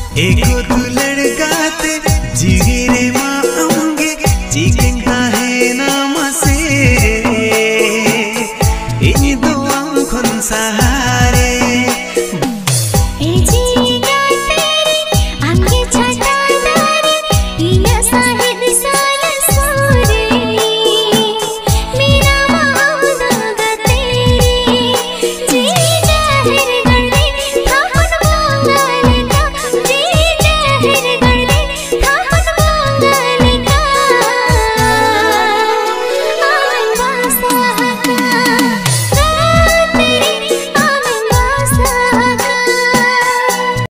एको दुलड़ गाते जिगिरे माँ आऊंगे चिकनता है नाम से इन दुआओं खुन सहा